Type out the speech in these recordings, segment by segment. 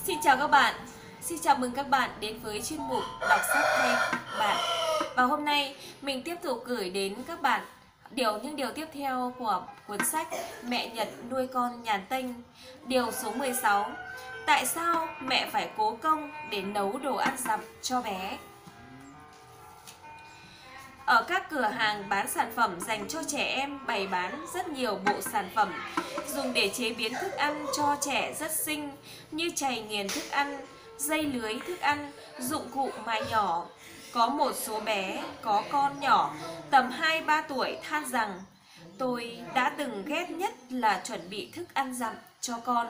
Xin chào các bạn, xin chào mừng các bạn đến với chuyên mục đọc sách thay bạn. Và hôm nay mình tiếp tục gửi đến các bạn những điều tiếp theo của cuốn sách Mẹ Nhật nuôi con nhàn tênh. Điều số 16: Tại sao mẹ phải cố công để nấu đồ ăn dặm cho bé? Ở các cửa hàng bán sản phẩm dành cho trẻ em bày bán rất nhiều bộ sản phẩm dùng để chế biến thức ăn cho trẻ rất xinh, như chày nghiền thức ăn, dây lưới thức ăn, dụng cụ mài nhỏ. Có một số bé có con nhỏ tầm 2-3 tuổi than rằng: tôi đã từng ghét nhất là chuẩn bị thức ăn dặm cho con.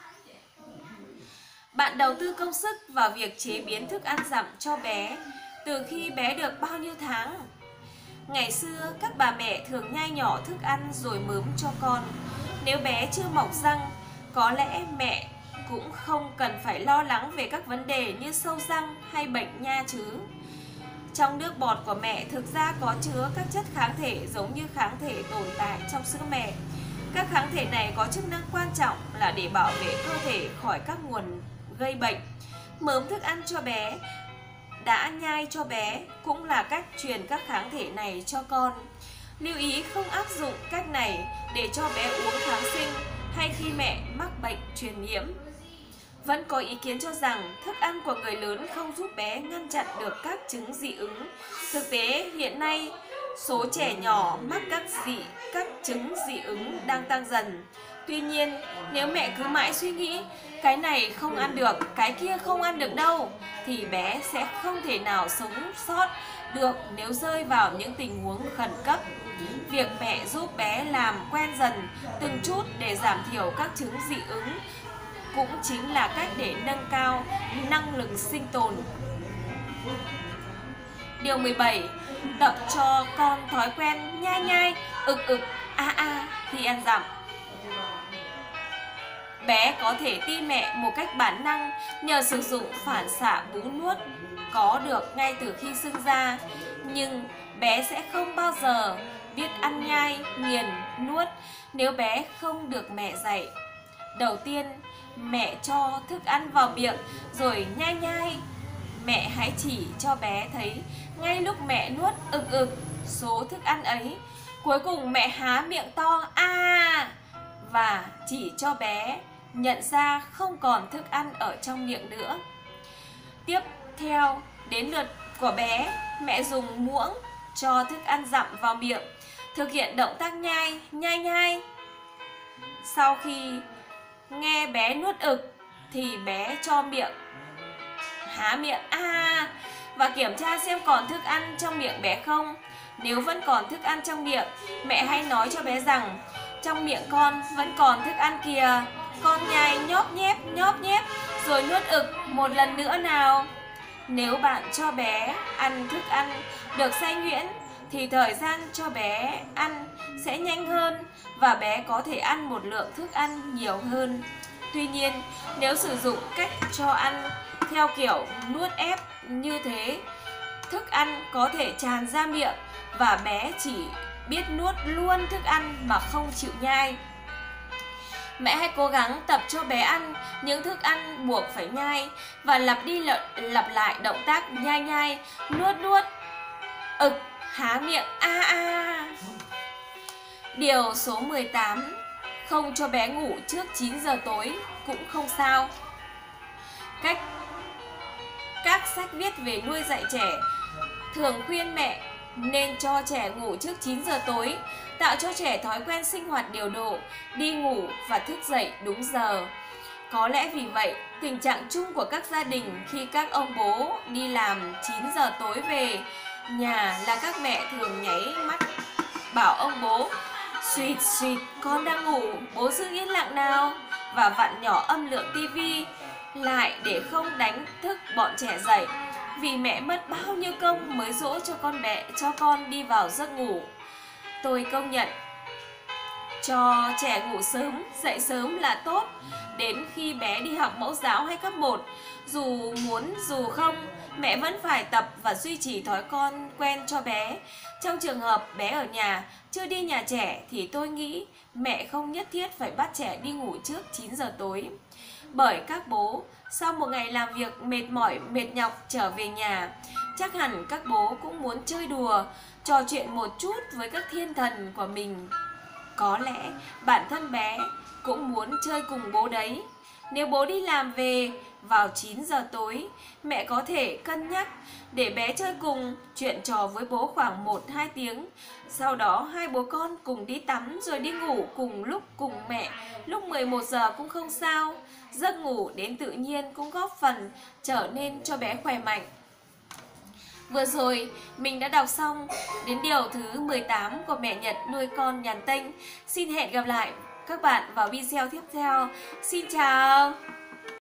Bạn đầu tư công sức vào việc chế biến thức ăn dặm cho bé từ khi bé được bao nhiêu tháng? Ngày xưa, các bà mẹ thường nhai nhỏ thức ăn rồi mớm cho con. Nếu bé chưa mọc răng, có lẽ mẹ cũng không cần phải lo lắng về các vấn đề như sâu răng hay bệnh nha chứ. Trong nước bọt của mẹ thực ra có chứa các chất kháng thể giống như kháng thể tồn tại trong sữa mẹ. Các kháng thể này có chức năng quan trọng là để bảo vệ cơ thể khỏi các nguồn gây bệnh. Mớm thức ăn cho bé, đã nhai cho bé cũng là cách truyền các kháng thể này cho con. Lưu ý không áp dụng cách này để cho bé uống kháng sinh hay khi mẹ mắc bệnh truyền nhiễm. Vẫn có ý kiến cho rằng thức ăn của người lớn không giúp bé ngăn chặn được các chứng dị ứng. Thực tế hiện nay, số trẻ nhỏ mắc các chứng dị ứng đang tăng dần. Tuy nhiên, nếu mẹ cứ mãi suy nghĩ cái này không ăn được, cái kia không ăn được đâu, thì bé sẽ không thể nào sống sót được nếu rơi vào những tình huống khẩn cấp. Việc mẹ giúp bé làm quen dần từng chút để giảm thiểu các chứng dị ứng cũng chính là cách để nâng cao năng lực sinh tồn. Điều 17: Tập cho con thói quen nhai nhai, ực khi ăn dặm. Bé có thể tin mẹ một cách bản năng nhờ sử dụng phản xạ bú nuốt có được ngay từ khi sinh ra, nhưng bé sẽ không bao giờ biết ăn nhai, nghiền, nuốt nếu bé không được mẹ dạy. Đầu tiên, mẹ cho thức ăn vào miệng rồi nhai nhai. Mẹ hãy chỉ cho bé thấy ngay lúc mẹ nuốt số thức ăn ấy. Cuối cùng mẹ há miệng to và chỉ cho bé nhận ra không còn thức ăn ở trong miệng nữa. Tiếp theo, đến lượt của bé, mẹ dùng muỗng cho thức ăn dặm vào miệng, thực hiện động tác nhai, nhai. Sau khi nghe bé nuốt thì bé cho miệng, há miệng và kiểm tra xem còn thức ăn trong miệng bé không. Nếu vẫn còn thức ăn trong miệng, mẹ hãy nói cho bé rằng: trong miệng con vẫn còn thức ăn kìa, con nhai nhóp nhép rồi nuốt một lần nữa nào. Nếu bạn cho bé ăn thức ăn được xay nhuyễn thì thời gian cho bé ăn sẽ nhanh hơn và bé có thể ăn một lượng thức ăn nhiều hơn. Tuy nhiên, nếu sử dụng cách cho ăn theo kiểu nuốt ép như thế, thức ăn có thể tràn ra miệng và bé chỉ biết nuốt luôn thức ăn mà không chịu nhai. Mẹ hãy cố gắng tập cho bé ăn những thức ăn buộc phải nhai và lặp đi lặp lại động tác nhai, nuốt, há miệng Điều số 18: Không cho bé ngủ trước 9 giờ tối cũng không sao. Các sách viết về nuôi dạy trẻ thường khuyên mẹ nên cho trẻ ngủ trước 9 giờ tối, tạo cho trẻ thói quen sinh hoạt điều độ, đi ngủ và thức dậy đúng giờ. Có lẽ vì vậy, tình trạng chung của các gia đình khi các ông bố đi làm 9 giờ tối về nhà là các mẹ thường nháy mắt bảo ông bố: "Suýt, con đang ngủ, bố giữ yên lặng nào", và vặn nhỏ âm lượng tivi lại để không đánh thức bọn trẻ dậy. Vì mẹ mất bao nhiêu công mới dỗ cho con đi vào giấc ngủ. Tôi công nhận cho trẻ ngủ sớm, dậy sớm là tốt. Đến khi bé đi học mẫu giáo hay cấp 1, dù muốn dù không, mẹ vẫn phải tập và duy trì thói quen cho bé. Trong trường hợp bé ở nhà, chưa đi nhà trẻ thì tôi nghĩ mẹ không nhất thiết phải bắt trẻ đi ngủ trước 9 giờ tối. Bởi các bố sau một ngày làm việc mệt mỏi mệt nhọc trở về nhà, chắc hẳn các bố cũng muốn chơi đùa, trò chuyện một chút với các thiên thần của mình. Có lẽ bản thân bé cũng muốn chơi cùng bố đấy. Nếu bố đi làm về vào 9 giờ tối, mẹ có thể cân nhắc để bé chơi cùng, chuyện trò với bố khoảng 1-2 tiếng. Sau đó hai bố con cùng đi tắm rồi đi ngủ cùng lúc cùng mẹ. Lúc 11 giờ cũng không sao. Giấc ngủ đến tự nhiên cũng góp phần trở nên cho bé khỏe mạnh. Vừa rồi mình đã đọc xong đến điều thứ 18 của Mẹ Nhật nuôi con nhàn tênh. Xin hẹn gặp lại các bạn vào video tiếp theo. Xin chào.